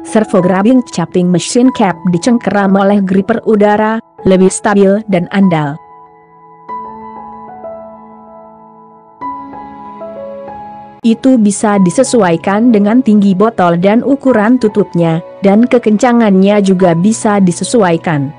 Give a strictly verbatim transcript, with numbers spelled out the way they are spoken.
Servo Grabbing Capping Machine Cap dicengkeram oleh gripper udara, lebih stabil dan andal. Itu bisa disesuaikan dengan tinggi botol dan ukuran tutupnya, dan kekencangannya juga bisa disesuaikan.